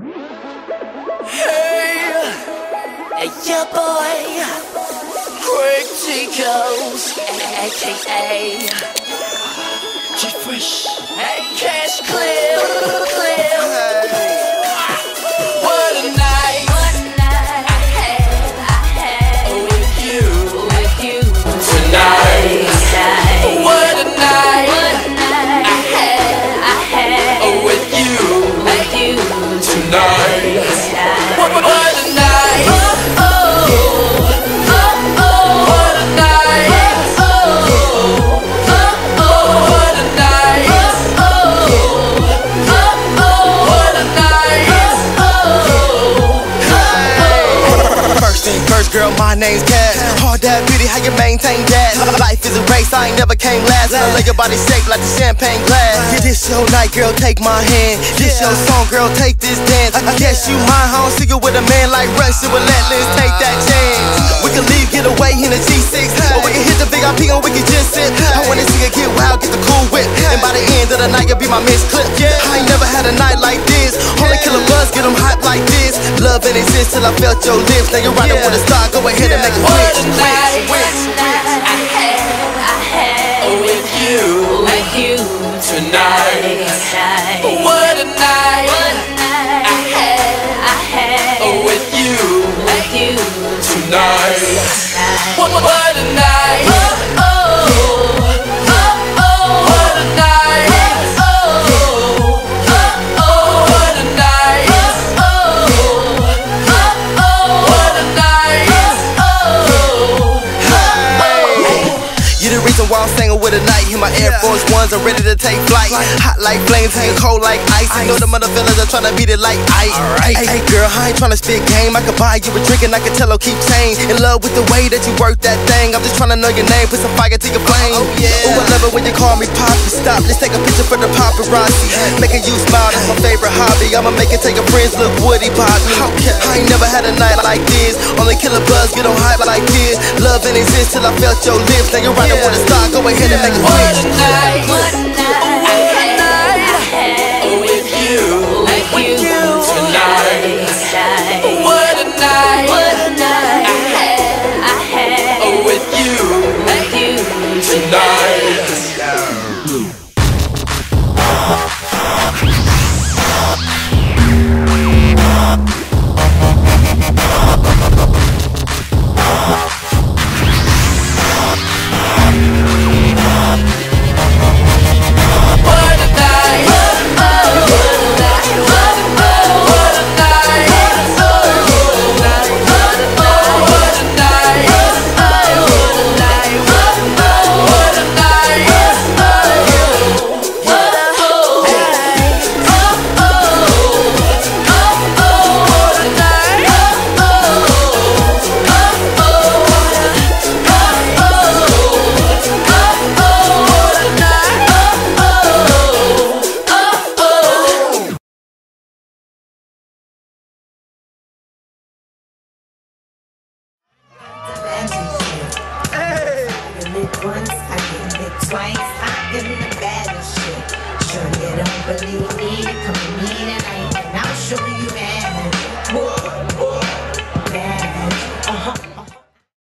Hey, your boy, Quick Chico's, aka G-Fresh, hey, Cash Clear. What a night I had with you tonight. What a night I had with you tonight. What a night. First girl, my name's Cash. Hard that beauty, how you maintain that? Life is a race, I ain't never came last. And I lay your body shaped like the champagne glass. This your night, girl, take my hand. This your song, girl, take this dance. I guess you mine, I don't see you with a man like Rush. So let's take that chance. We can leave, get away in a G6, or we can hit the VIP and we can just sit. I wanna see you get wild, get the cool whip, and by the end of the night, you'll be my miss clip. I ain't never had a night like this. Only kill a buzz, get them hot like this. Love ain't exist till I felt your lips. Now you're riding with a star, go ahead and make it What a night I had with you tonight. What a night I had with you tonight. What a night. While I'm singing with a night, in my Air Force Ones, I'm ready to take flight. Hot like flames, and cold like ice. You know the mother fellas are tryna beat it like ice. Hey girl, I ain't tryna spit game. I could buy you a drink and I can tell her keep saying in love with the way that you work that thing. I'm just tryna know your name, put some fire to your flame. Ooh, I love it when you call me Poppy. Stop, let's take a picture for the paparazzi. Making you smile, that's my favorite hobby. I'ma make it till your friends look Woody Poppy. I ain't never had a night like this. Only kill a buzz, get on hype like this. Love ain't exist till I felt your lips. Now you're riding with a star. Go ahead and make it What a night I had with you tonight. What a night I had with you tonight. Once, I get it twice, I give them the baddest shit. Sure you don't believe me, come to me tonight and I'll show you man. Whoa.